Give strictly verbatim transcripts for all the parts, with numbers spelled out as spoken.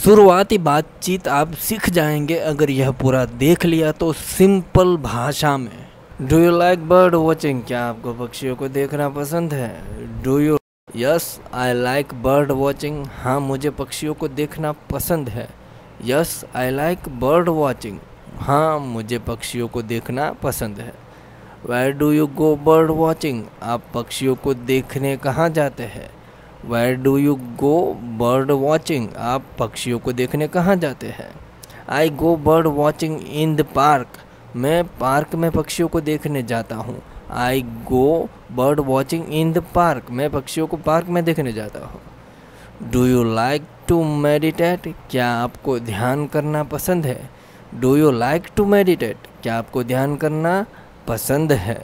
शुरुआती बातचीत आप सीख जाएंगे अगर यह पूरा देख लिया तो सिंपल भाषा में। Do you like bird watching? क्या आपको पक्षियों को देखना पसंद है? Do you yes I like bird watching. हाँ, मुझे पक्षियों को देखना पसंद है। Yes I like bird watching. हाँ, मुझे पक्षियों को देखना पसंद है। Where do you go bird watching? आप पक्षियों को देखने कहाँ जाते हैं? Where do you go bird watching? आप पक्षियों को देखने कहाँ जाते हैं? I go bird watching in the park. मैं पार्क में पक्षियों को देखने जाता हूँ। I go bird watching in the park. मैं पक्षियों को पार्क में देखने जाता हूँ। Do you like to meditate? क्या आपको ध्यान करना पसंद है? Do you like to meditate? क्या आपको ध्यान करना पसंद है?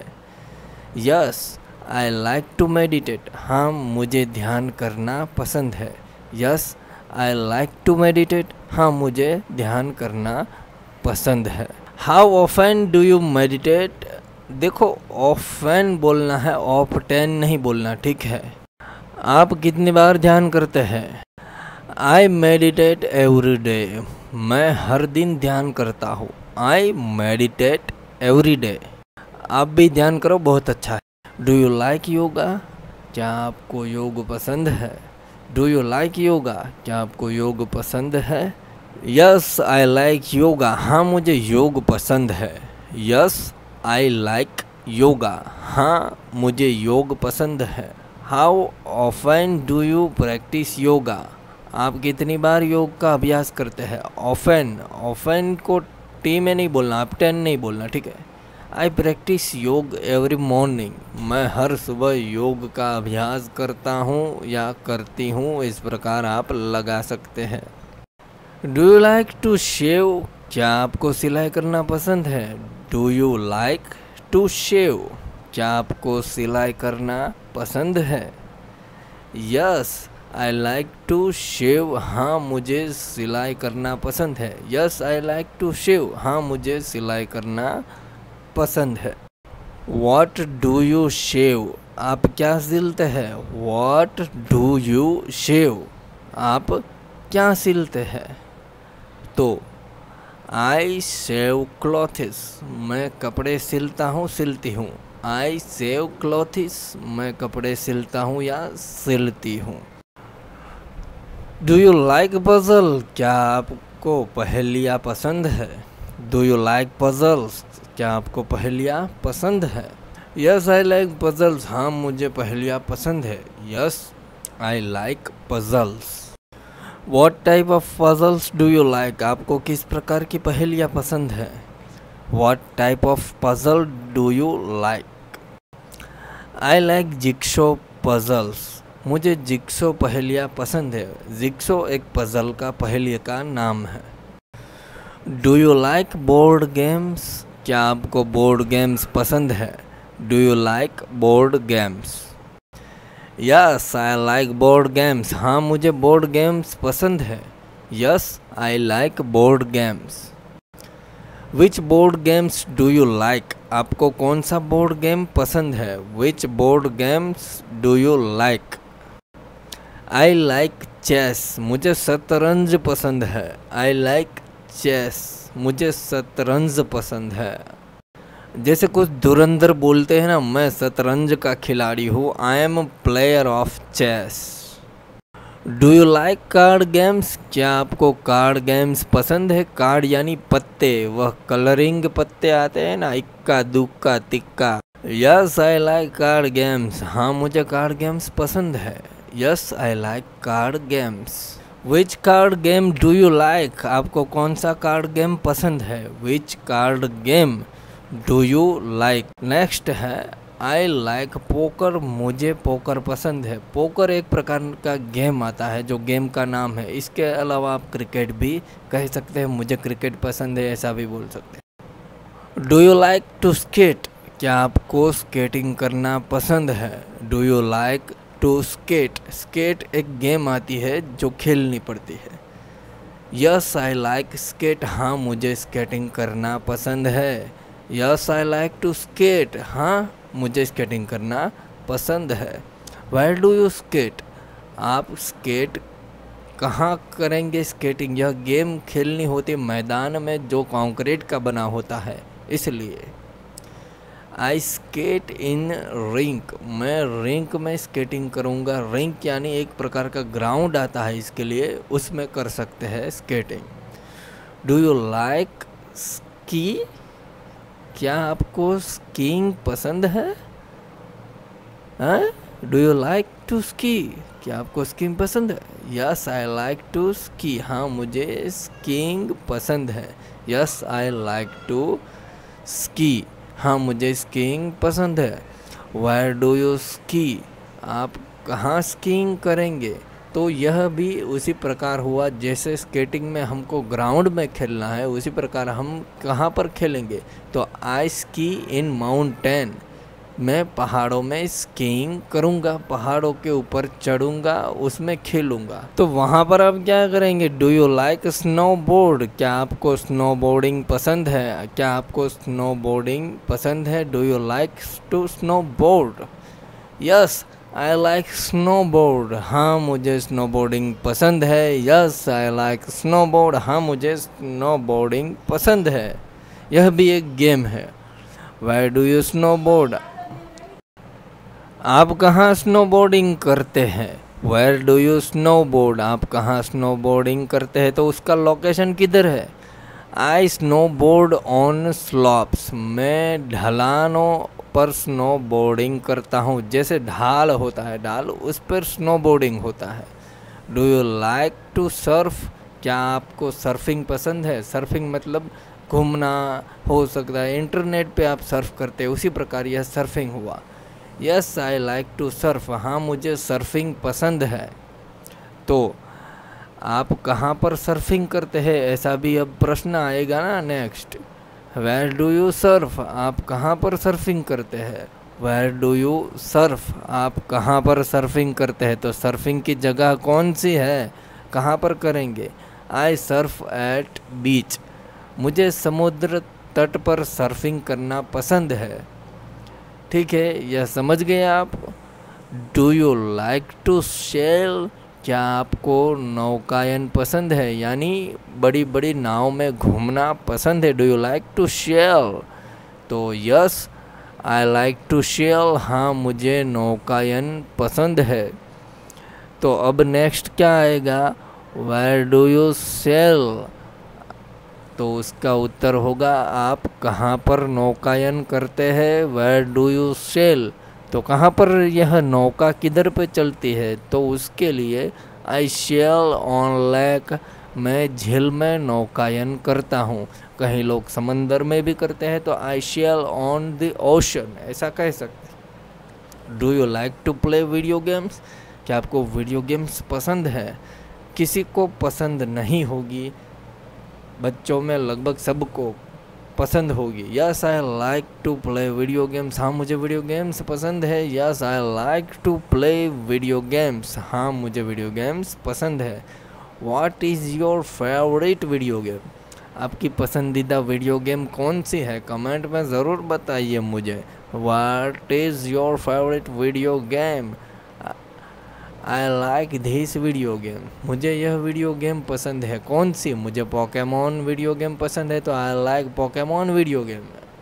Yes I like to meditate. हाँ, मुझे ध्यान करना पसंद है। Yes I like to meditate. हाँ, मुझे ध्यान करना पसंद है। How often do you meditate? देखो, ऑफन बोलना है, ऑफ्टेन नहीं बोलना, ठीक है। आप कितनी बार ध्यान करते हैं? I meditate every day. मैं हर दिन ध्यान करता हूँ। I meditate every day. आप भी ध्यान करो, बहुत अच्छा है। Do you like yoga? क्या आपको योग पसंद है? Do you like yoga? क्या आपको योग पसंद है? Yes I like yoga. हाँ, मुझे योग पसंद है। Yes I like yoga. हाँ, मुझे योग पसंद है। How often do you practise yoga? आप कितनी बार योग का अभ्यास करते हैं? ऑफन ऑफन को टी में नहीं बोलना, आप टेन नहीं बोलना, ठीक है। I practise yoga every morning. मैं हर सुबह योग का अभ्यास करता हूँ या करती हूँ, इस प्रकार आप लगा सकते हैं। Do you like to shave? क्या आपको सिलाई करना पसंद है? Do you like to shave? क्या आपको सिलाई करना पसंद है? Yes I like to shave. हाँ, मुझे सिलाई करना पसंद है। Yes I like to shave. हाँ, मुझे सिलाई करना पसंद है। What do you shave? आप क्या सिलते हैं? What do you shave? आप क्या सिलते हैं? तो I shave clothes। मैं कपड़े सिलता हूँ, सिलती हूँ। I shave clothes। मैं कपड़े सिलता हूँ या सिलती हूँ। Do you like puzzle? क्या आपको पहेलियाँ पसंद है? Do you like puzzles? क्या आपको पहेलियाँ पसंद है? Yes I like puzzles. हाँ, मुझे पहेलियाँ पसंद है। Yes I like puzzles. What type of puzzles do you like? आपको किस प्रकार की पहेलियाँ पसंद है? What type of puzzle do you like? I like jigsaw puzzles. मुझे जिक्सो पहेलियाँ पसंद है। जिक्सो एक पजल का पहेलिया का नाम है। Do you like board games? क्या आपको बोर्ड गेम्स पसंद है? Do you like board games? Yes I like board games. हाँ, मुझे बोर्ड गेम्स पसंद है। Yes I like board games. Which board games do you like? आपको कौन सा बोर्ड गेम पसंद है? Which board games do you like? I like chess. मुझे शतरंज पसंद है। I like chess. मुझे शतरंज पसंद है। जैसे कुछ धुरंधर बोलते हैं ना, मैं शतरंज का खिलाड़ी हूँ। I am player of chess. Do you like card games? क्या आपको कार्ड गेम्स पसंद है? कार्ड यानी पत्ते, वह कलरिंग पत्ते आते हैं ना, इक्का दुक्का तिक्का। Yes I like card games. हाँ, मुझे कार्ड गेम्स पसंद है। Yes I like card games. Which card game do you like? आपको कौन सा कार्ड गेम पसंद है? Which card game do you like? Next है आई लाइक पोकर। मुझे पोकर पसंद है। पोकर एक प्रकार का गेम आता है जो गेम का नाम है। इसके अलावा आप क्रिकेट भी कह सकते हैं। मुझे क्रिकेट पसंद है, ऐसा भी बोल सकते हैं। Do you like to skate? क्या आपको स्केटिंग करना पसंद है? Do you like to skate? Skate एक गेम आती है जो खेलनी पड़ती है। Yes I like skate. हाँ, मुझे स्केटिंग करना पसंद है। Yes I like to skate. हाँ, मुझे स्केटिंग करना पसंद है। Where do you skate? आप स्केट कहाँ करेंगे स्केटिंग? यह गेम खेलनी होती मैदान में जो कंक्रीट का बना होता है, इसलिए। आई स्केट इन रिंक, मैं रिंक में स्केटिंग करूँगा। रिंक यानी एक प्रकार का ग्राउंड आता है इसके लिए, उसमें कर सकते हैं skating. Do you like ski, क्या आपको स्कीइंग पसंद है? Do you like to ski, क्या आपको स्कीइंग पसंद है? Yes I like to ski, हाँ मुझे स्कीइंग पसंद है। Yes I like to ski, हाँ मुझे स्कीइंग पसंद है। वेयर डू यू स्की, आप कहाँ स्कीइंग करेंगे? तो यह भी उसी प्रकार हुआ जैसे स्केटिंग में हमको ग्राउंड में खेलना है, उसी प्रकार हम कहाँ पर खेलेंगे? तो आई स्की इन माउंटेन, मैं पहाड़ों में स्कीइंग करूँगा, पहाड़ों के ऊपर चढ़ूँगा, उसमें खेलूँगा। तो वहाँ पर आप क्या करेंगे? डू यू लाइक स्नोबोर्ड, क्या आपको स्नोबोर्डिंग पसंद है? क्या आपको स्नोबोर्डिंग पसंद है? Do you like to snowboard? Yes I like snowboard, हाँ मुझे स्नोबोर्डिंग पसंद है। यस आई लाइक स्नोबोर्ड, हाँ मुझे स्नोबोर्डिंग पसंद है। यह भी एक गेम है। वेयर डू यू स्नोबोर्ड, आप कहाँ स्नोबोर्डिंग करते हैं? वेयर डू यू स्नोबोर्ड, आप कहाँ स्नोबोर्डिंग करते हैं? तो उसका लोकेशन किधर है? आई स्नोबोर्ड ऑन स्लॉप्स, मैं ढलानों पर स्नोबोर्डिंग करता हूँ। जैसे ढाल होता है, ढाल उस पर स्नोबोर्डिंग होता है। Do you like to surf, क्या आपको सर्फिंग पसंद है? सर्फिंग मतलब घूमना हो सकता है, इंटरनेट पे आप सर्फ करते हैं, उसी प्रकार यह सर्फिंग हुआ। Yes I like to surf, हाँ मुझे सर्फिंग पसंद है। तो आप कहाँ पर सर्फिंग करते हैं, ऐसा भी अब प्रश्न आएगा ना next. Where do you surf, आप कहाँ पर सर्फिंग करते हैं? वेयर डू यू सर्फ, आप कहाँ पर सर्फिंग करते हैं? तो सर्फिंग की जगह कौन सी है, कहाँ पर करेंगे? आई सर्फ एट बीच, मुझे समुद्र तट पर सर्फिंग करना पसंद है। ठीक है, यह समझ गए आप। Do you like to sail, क्या आपको नौकायन पसंद है, यानी बड़ी बड़ी नाव में घूमना पसंद है? Do you like to sail, तो yes I like to sail, हाँ मुझे नौकायन पसंद है। तो अब नेक्स्ट क्या आएगा? वेयर डू यू सेल, तो उसका उत्तर होगा आप कहाँ पर नौकायन करते हैं? वेयर डू यू सेल, तो कहाँ पर यह नौका किधर पे चलती है? तो उसके लिए आई सेल ऑन लेक, मैं झील में नौकायन करता हूँ। कहीं लोग समंदर में भी करते हैं, तो I sail on the ocean, ऐसा कह सकते। Do you like to play video games, क्या आपको वीडियो गेम्स पसंद है? किसी को पसंद नहीं होगी, बच्चों में लगभग सबको पसंद होगी। Yes I like to play video games, हाँ मुझे वीडियो गेम्स पसंद है। Yes I like to play video games, हाँ मुझे वीडियो गेम्स पसंद है। What is your favourite video game, आपकी पसंदीदा वीडियो गेम कौन सी है? कमेंट में ज़रूर बताइए मुझे। What is your favourite video game, I like this video game, मुझे यह वीडियो गेम पसंद है। कौन सी? मुझे पोकेमॉन वीडियो गेम पसंद है, तो I like Pokemon video game.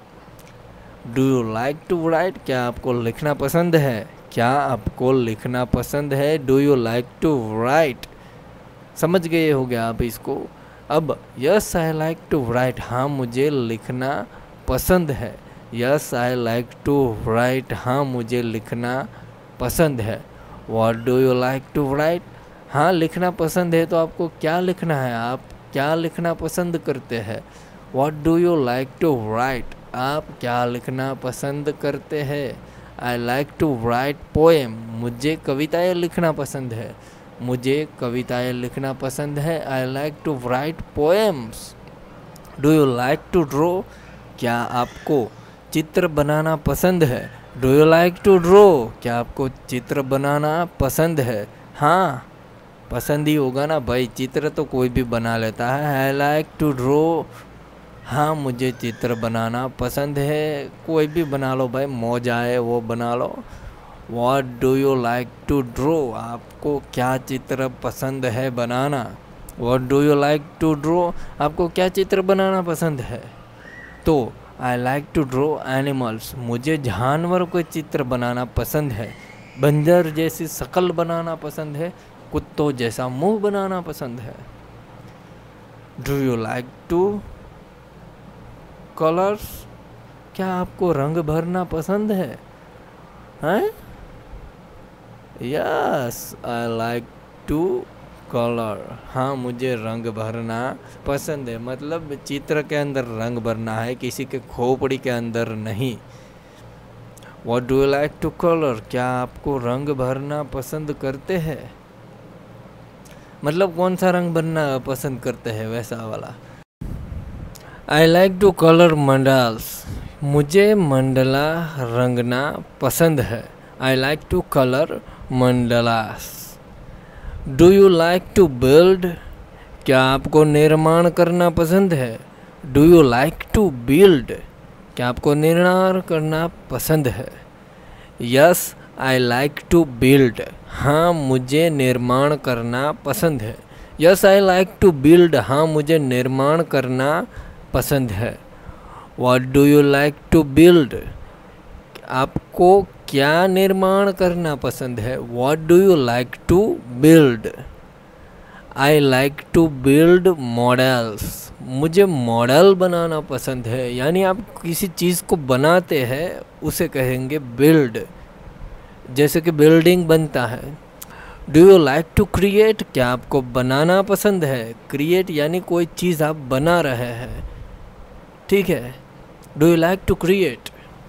Do you like to write, क्या आपको लिखना पसंद है? क्या आपको लिखना पसंद है? Do you like to write, समझ गए हो गया आप इसको। अब yes I like to write, हाँ मुझे लिखना पसंद है। Yes I like to write, हाँ मुझे लिखना पसंद है। What do you like to write, हाँ लिखना पसंद है, तो आपको क्या लिखना है? आप क्या लिखना पसंद करते हैं? What do you like to write, आप क्या लिखना पसंद करते हैं? I like to write poem, मुझे कविताएं लिखना पसंद है। मुझे कविताएं लिखना पसंद है। I like to write poems। Do you like to draw, क्या आपको चित्र बनाना पसंद है? Do you like to draw, क्या आपको चित्र बनाना पसंद है? हाँ पसंद ही होगा ना भाई, चित्र तो कोई भी बना लेता है। आई लाइक टू ड्रो, हाँ मुझे चित्र बनाना पसंद है। कोई भी बना लो भाई, मौज आए वो बना लो। What do you like to draw, आपको क्या चित्र पसंद है बनाना। What do you like to draw, आपको क्या चित्र बनाना पसंद है। तो I like to draw animals, मुझे जानवर को चित्र बनाना पसंद है। बंदर जैसी शक्ल बनाना पसंद है, कुत्तों जैसा मुंह बनाना पसंद है। Do you like to colours, क्या आपको रंग भरना पसंद है। हैं? Yes I like to colour, हाँ मुझे रंग भरना पसंद है, मतलब चित्र के अंदर रंग भरना है, किसी के खोपड़ी के अंदर नहीं। What do you like to colour, क्या आपको रंग भरना पसंद करते हैं, मतलब कौन सा रंग भरना पसंद करते हैं वैसा वाला। I like to colour mandalas, मुझे मंडला रंगना पसंद है। I like to colour mandalas. Do you like to build, क्या आपको निर्माण करना पसंद है। Do you like to build, क्या आपको निर्माण करना पसंद है। Yes I like to build, हाँ मुझे निर्माण करना पसंद है। Yes I like to build, हाँ मुझे निर्माण करना पसंद है। What do you like to build, आपको क्या निर्माण करना पसंद है। What do you like to build. I like to build models, मुझे मॉडल बनाना पसंद है, यानी आप किसी चीज़ को बनाते हैं उसे कहेंगे बिल्ड, जैसे कि बिल्डिंग बनता है। Do you like to create, क्या आपको बनाना पसंद है। क्रिएट यानी कोई चीज़ आप बना रहे हैं, ठीक है। Do you like to create.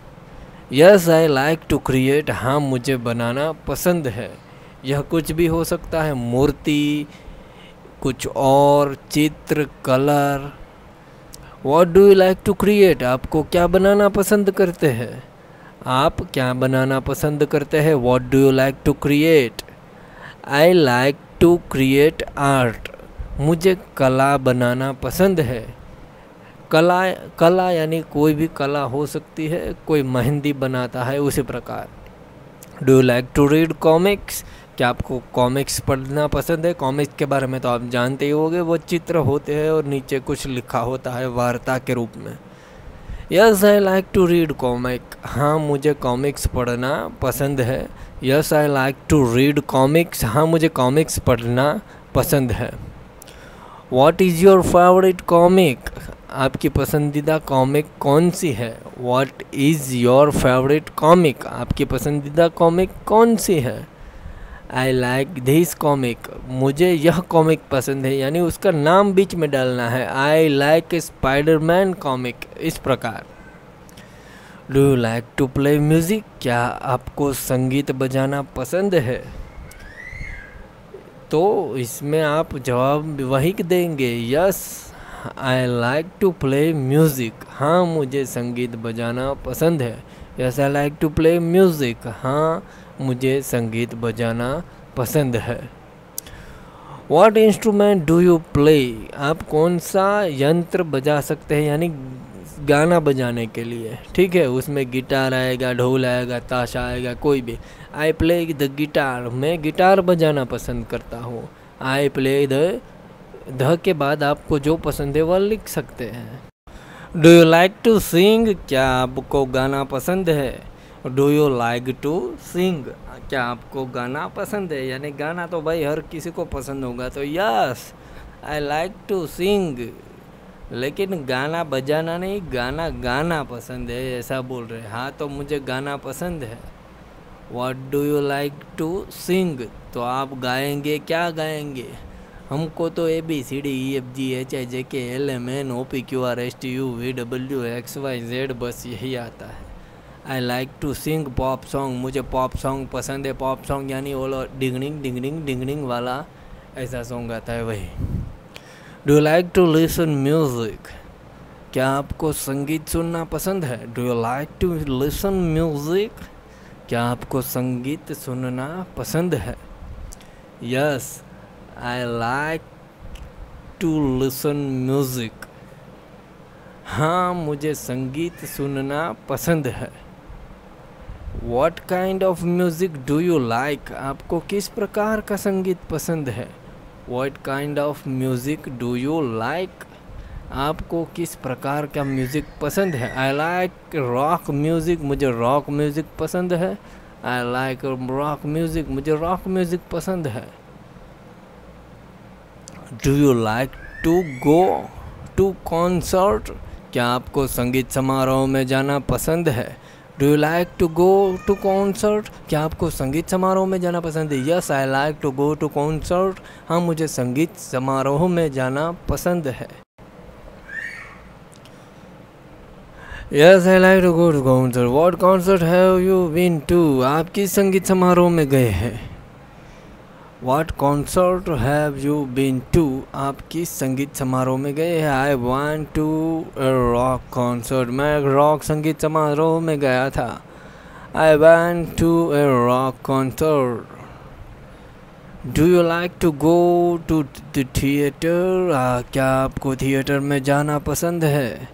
Yes I like to create, हाँ मुझे बनाना पसंद है। यह कुछ भी हो सकता है, मूर्ति, कुछ और, चित्र, colour. What do you like to create, आपको क्या बनाना पसंद करते हैं, आप क्या बनाना पसंद करते हैं। What do you like to create. I like to create art, मुझे कला बनाना पसंद है। कला कला यानी कोई भी कला हो सकती है, कोई मेहंदी बनाता है उसी प्रकार। Do you like to read comics, क्या आपको कॉमिक्स पढ़ना पसंद है। कॉमिक्स के बारे में तो आप जानते ही होंगे, वो चित्र होते हैं और नीचे कुछ लिखा होता है वार्ता के रूप में। Yes I like to read comic, हाँ मुझे कॉमिक्स पढ़ना पसंद है। Yes I like to read comics, हाँ मुझे कॉमिक्स पढ़ना पसंद है। What is your favourite comic, आपकी पसंदीदा कॉमिक कौन सी है। What is your favourite comic, आपकी पसंदीदा कॉमिक कौन सी है। आई लाइक दिस कॉमिक, मुझे यह कॉमिक पसंद है, यानी उसका नाम बीच में डालना है। आई लाइक स्पाइडरमैन कॉमिक, इस प्रकार। Do you like to play music, क्या आपको संगीत बजाना पसंद है। तो इसमें आप जवाब वही देंगे, yes I like to play music, हाँ मुझे संगीत बजाना पसंद है। Yes I like to play music, हाँ मुझे संगीत बजाना पसंद है। What instrument do you play, आप कौन सा यंत्र बजा सकते हैं, यानी गाना बजाने के लिए, ठीक है। उसमें गिटार आएगा, ढोल आएगा, ताशा आएगा, कोई भी। आई प्ले द गिटार, मैं गिटार बजाना पसंद करता हूँ। आई प्ले द ध के बाद आपको जो पसंद है वह लिख सकते हैं। Do you like to sing, क्या आपको गाना पसंद है। Do you like to sing, क्या आपको गाना पसंद है, यानी गाना तो भाई हर किसी को पसंद होगा। तो yes I like to sing, लेकिन गाना बजाना नहीं, गाना गाना पसंद है ऐसा बोल रहे हैं। हाँ तो मुझे गाना पसंद है। What do you like to sing, तो आप गाएंगे, क्या गाएंगे। हमको तो A B C D E F G H I J K L M N O P Q R S T U V W X Y Z बस यही आता है। I like to sing pop song, मुझे pop song पसंद है। Pop song यानी वो डिंगडिंग डिंगडिंग डिंगडिंग वाला ऐसा सॉन्ग आता है वही। Do you like to listen music, क्या आपको संगीत सुनना पसंद है। Do you like to listen music, क्या आपको संगीत सुनना पसंद है। Yes I like to listen music, हाँ मुझे संगीत सुनना पसंद है। What kind of music do you like, आपको किस प्रकार का संगीत पसंद है। What kind of music do you like, आपको किस प्रकार का म्यूज़िक पसंद है। आई लाइक रॉक म्यूज़िक, मुझे रॉक म्यूज़िक पसंद है। आई लाइक रॉक म्यूज़िक, मुझे रॉक म्यूज़िक पसंद है। Do you like to go to concert, क्या आपको संगीत समारोह में जाना पसंद है। Do you like to go to concert, क्या आपको संगीत समारोह में जाना पसंद है। Yes I like to go to concert, हाँ मुझे संगीत समारोह में जाना पसंद है। Yes I like to go to concert. What concert have you been to, आप किस संगीत समारोह में गए हैं। What concert have you been to, आप किस संगीत समारोह में गए हैं। I want to a rock concert, मैं रॉक संगीत समारोह में गया था। I want to a rock concert. Do you like to go to the theatre, क्या आपको थिएटर में जाना पसंद है।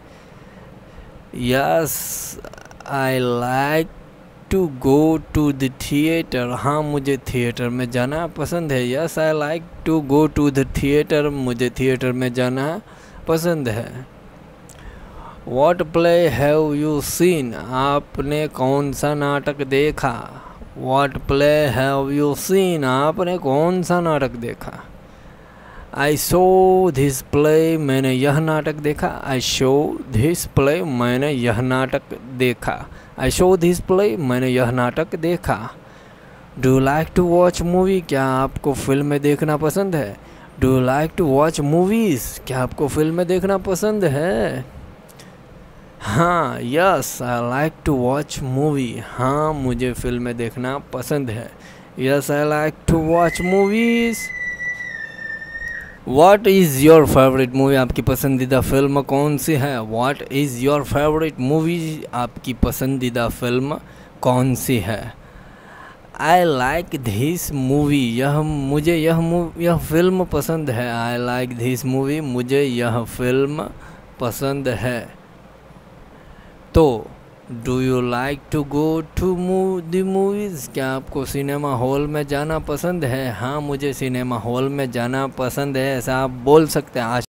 Yes I like to go to the theatre, हाँ मुझे थिएटर में जाना पसंद है। Yes I like to go to the theatre, मुझे थिएटर में जाना पसंद है। What play have you seen, आपने कौन सा नाटक देखा। What play have you seen, आपने कौन सा नाटक देखा। आई शो धिस प्ले, मैंने यह नाटक देखा। आई शो धिस प्ले, मैंने यह नाटक देखा। आई शो धिस प्ले, मैंने यह नाटक देखा। Do you like to watch movie, क्या आपको फिल्में देखना पसंद है। Do you like to watch movies, क्या आपको फिल्में देखना पसंद है। हाँ yes I like to watch movie, हाँ मुझे फिल्में देखना पसंद है। Yes I like to watch movies. What is your favourite movie, आपकी पसंदीदा फिल्म कौन सी है। What is your favourite movie, आपकी पसंदीदा फिल्म कौन सी है। आई लाइक धिस मूवी, यह मुझे यह मूवी यह फिल्म पसंद है। आई लाइक धिस मूवी, मुझे यह फिल्म पसंद है। तो do you like to go to the movies, क्या आपको सिनेमा हॉल में जाना पसंद है। हाँ मुझे सिनेमा हॉल में जाना पसंद है, ऐसा आप बोल सकते हैं। आज